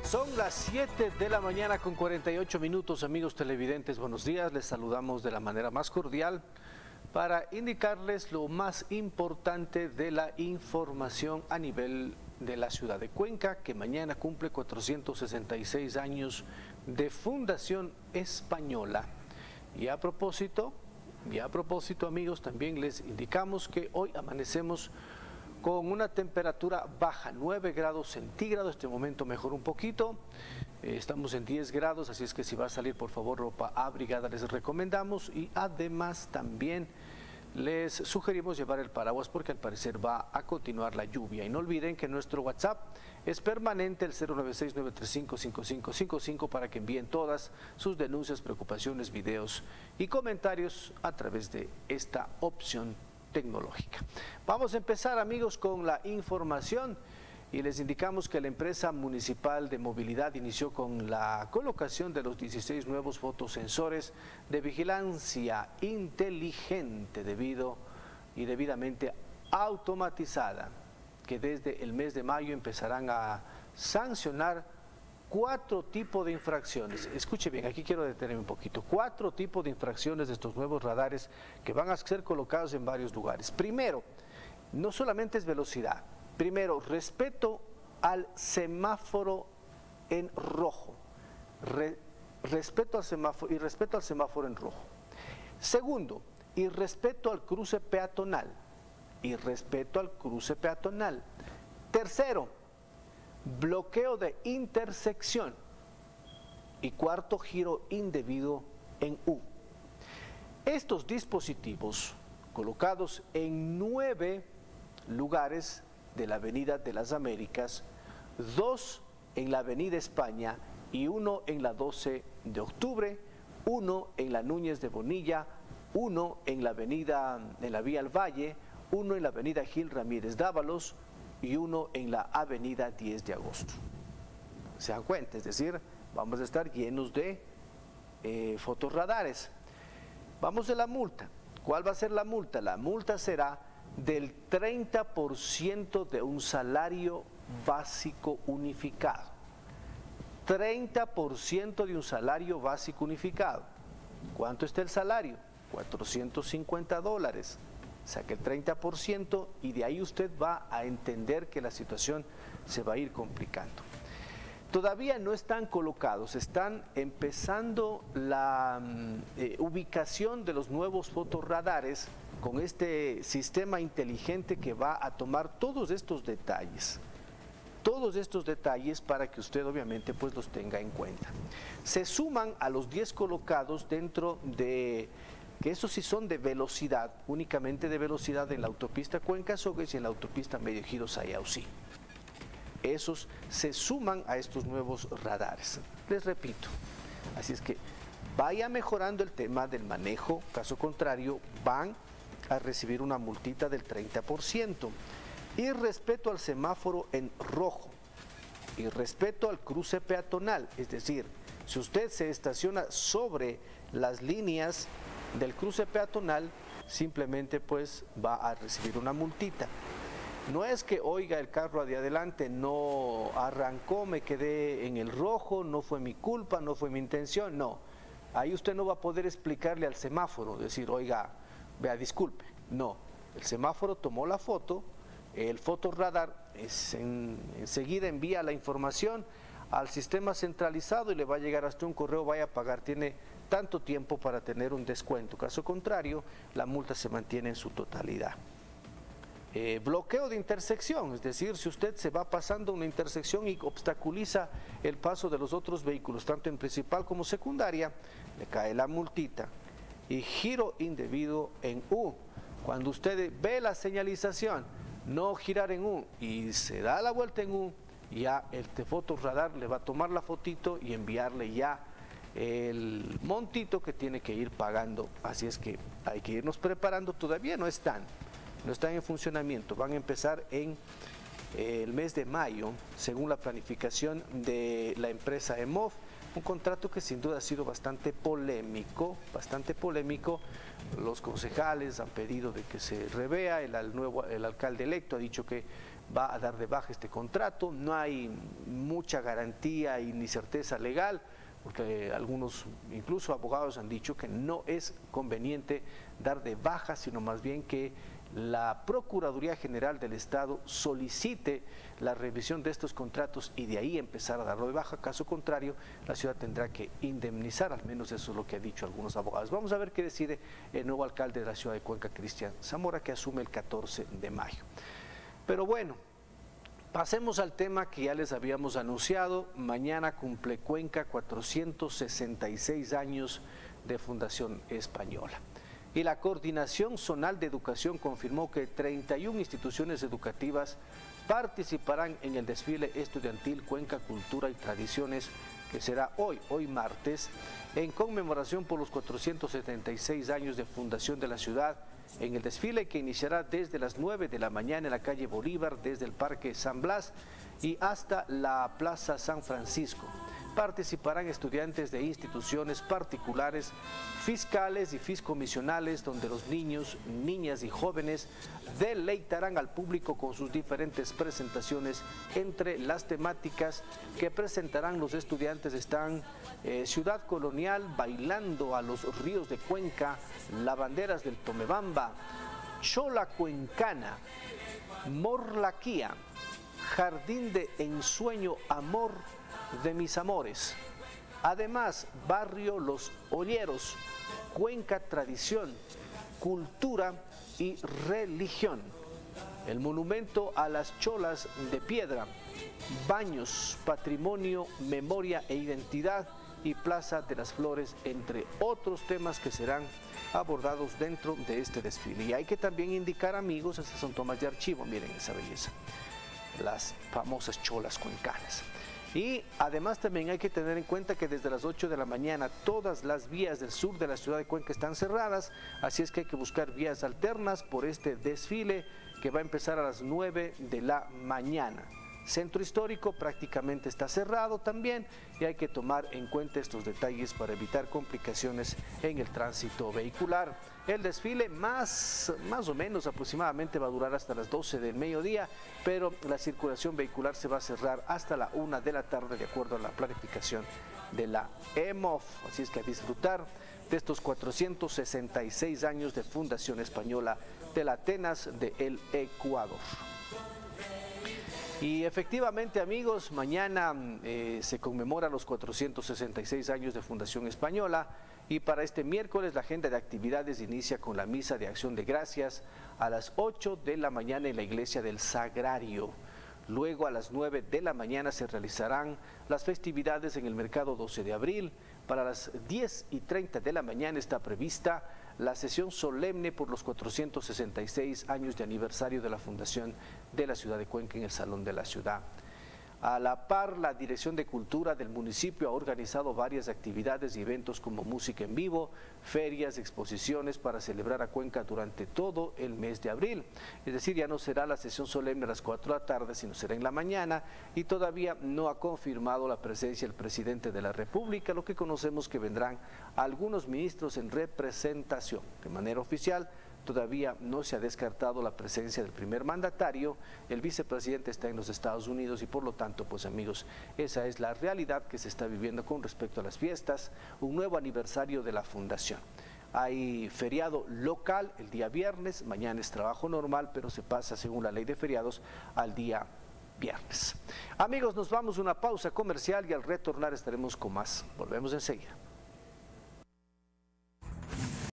Son las 7 de la mañana con 48 minutos, amigos televidentes. Buenos días, les saludamos de la manera más cordial para indicarles lo más importante de la información a nivel de la ciudad de Cuenca, que mañana cumple 466 años de fundación española. Y a propósito, amigos, también les indicamos que hoy amanecemos con una temperatura baja, 9 grados centígrados, este momento mejor un poquito, estamos en 10 grados, así es que si va a salir, por favor, ropa abrigada les recomendamos, y además también les sugerimos llevar el paraguas porque al parecer va a continuar la lluvia. Y no olviden que nuestro WhatsApp es permanente, el 096-935-5555, para que envíen todas sus denuncias, preocupaciones, videos y comentarios a través de esta opción tecnológica. Vamos a empezar, amigos, con la información y les indicamos que la empresa municipal de movilidad inició con la colocación de los 16 nuevos fotosensores de vigilancia inteligente debidamente automatizada, que desde el mes de mayo empezarán a sancionar 4 tipos de infracciones. Escuche bien, aquí quiero detenerme un poquito. 4 tipos de infracciones de estos nuevos radares que van a ser colocados en varios lugares. Primero, no solamente es velocidad. Primero, respeto al semáforo en rojo. Respeto al semáforo en rojo. Segundo, irrespeto al cruce peatonal. Tercero, bloqueo de intersección. Y cuarto, giro indebido en U. Estos dispositivos, colocados en 9 lugares de la Avenida de las Américas, 2 en la Avenida España y 1 en la 12 de octubre, 1 en la Núñez de Bonilla, 1 en la Vía al Valle, 1 en la Avenida Gil Ramírez Dávalos y 1 en la Avenida 10 de Agosto. Se dan cuenta, es decir, vamos a estar llenos de fotorradares. Vamos a la multa. ¿Cuál va a ser la multa? La multa será del 30% de un salario básico unificado. 30% de un salario básico unificado. ¿Cuánto está el salario? $450. Saque el 30% y de ahí usted va a entender que la situación se va a ir complicando. Todavía no están colocados, están empezando la ubicación de los nuevos fotorradares con este sistema inteligente que va a tomar todos estos detalles para que usted obviamente pues los tenga en cuenta. Se suman a los 10 colocados dentro de, que esos sí son de velocidad, únicamente de velocidad en la autopista Cuenca-Sogues y en la autopista Medio Giro Sayausí. Esos se suman a estos nuevos radares. Les repito, así es que vaya mejorando el tema del manejo, caso contrario van a recibir una multita del 30%. Y respeto al semáforo en rojo, y respeto al cruce peatonal, es decir, si usted se estaciona sobre las líneas del cruce peatonal, simplemente pues va a recibir una multita. No es que, oiga, el carro de adelante no arrancó, me quedé en el rojo, no fue mi culpa, no fue mi intención, no. Ahí usted no va a poder explicarle al semáforo, decir, oiga, vea, disculpe. No, el semáforo tomó la foto, el fotorradar enseguida envía la información al sistema centralizado y le va a llegar hasta un correo, vaya a pagar, tiene tanto tiempo para tener un descuento. Caso contrario, la multa se mantiene en su totalidad. Bloqueo de intersección, es decir, si usted se va pasando una intersección y obstaculiza el paso de los otros vehículos, tanto en principal como secundaria, le cae la multita. Y giro indebido en U, cuando usted ve la señalización, no girar en U y se da la vuelta en U, ya el fotorradar le va a tomar la fotito y enviarle ya el montito que tiene que ir pagando. Así es que hay que irnos preparando, todavía no están en funcionamiento, van a empezar en el mes de mayo, según la planificación de la empresa EMOV, un contrato que sin duda ha sido bastante polémico. Los concejales han pedido de que se revea, el alcalde electo ha dicho que va a dar de baja este contrato. No hay mucha garantía y ni certeza legal, porque algunos, incluso abogados, han dicho que no es conveniente dar de baja, sino más bien que la Procuraduría General del Estado solicite la revisión de estos contratos y de ahí empezar a darlo de baja. Caso contrario, la ciudad tendrá que indemnizar, al menos eso es lo que han dicho algunos abogados. Vamos a ver qué decide el nuevo alcalde de la ciudad de Cuenca, Cristian Zamora, que asume el 14 de mayo. Pero bueno, pasemos al tema que ya les habíamos anunciado. Mañana cumple Cuenca 466 años de Fundación Española. Y la Coordinación Zonal de Educación confirmó que 31 instituciones educativas participarán en el desfile estudiantil Cuenca Cultura y Tradiciones, que será hoy martes, en conmemoración por los 476 años de fundación de la ciudad, en el desfile que iniciará desde las 9 de la mañana en la calle Bolívar, desde el Parque San Blas y hasta la Plaza San Francisco. Participarán estudiantes de instituciones particulares, fiscales y fiscomisionales, donde los niños, niñas y jóvenes deleitarán al público con sus diferentes presentaciones. Entre las temáticas que presentarán los estudiantes están Ciudad Colonial, Bailando a los Ríos de Cuenca, Lavanderas del Tomebamba, Chola Cuencana, Morlaquía, Jardín de Ensueño, Amor de mis amores. Además, Barrio Los Olleros, Cuenca Tradición, Cultura y Religión, el monumento a las cholas de piedra, baños, patrimonio, memoria e identidad y Plaza de las Flores, entre otros temas que serán abordados dentro de este desfile. Y hay que también indicar, amigos, estas son tomas de archivo, miren esa belleza, las famosas cholas cuencanas. Y además también hay que tener en cuenta que desde las 8 de la mañana todas las vías del sur de la ciudad de Cuenca están cerradas, así es que hay que buscar vías alternas por este desfile que va a empezar a las 9 de la mañana. Centro Histórico prácticamente está cerrado también y hay que tomar en cuenta estos detalles para evitar complicaciones en el tránsito vehicular. El desfile más o menos aproximadamente va a durar hasta las 12 del mediodía, pero la circulación vehicular se va a cerrar hasta la 1 de la tarde de acuerdo a la planificación de la EMOF. Así es que a disfrutar de estos 466 años de Fundación Española del Atenas de El Ecuador. Y efectivamente, amigos, mañana se conmemora los 466 años de Fundación Española y para este miércoles la agenda de actividades inicia con la misa de acción de gracias a las 8 de la mañana en la iglesia del Sagrario. Luego a las 9 de la mañana se realizarán las festividades en el mercado 12 de abril. Para las 10:30 de la mañana está prevista la sesión solemne por los 466 años de aniversario de la fundación de la ciudad de Cuenca en el Salón de la Ciudad. A la par, la Dirección de Cultura del municipio ha organizado varias actividades y eventos como música en vivo, ferias, exposiciones para celebrar a Cuenca durante todo el mes de abril. Es decir, ya no será la sesión solemne a las 4 de la tarde, sino será en la mañana y todavía no ha confirmado la presencia del presidente de la República, lo que conocemos que vendrán algunos ministros en representación. De manera oficial, todavía no se ha descartado la presencia del primer mandatario, el vicepresidente está en los Estados Unidos y por lo tanto, pues amigos, esa es la realidad que se está viviendo con respecto a las fiestas, un nuevo aniversario de la fundación. Hay feriado local el día viernes, mañana es trabajo normal, pero se pasa según la ley de feriados al día viernes. Amigos, nos vamos a una pausa comercial y al retornar estaremos con más. Volvemos enseguida.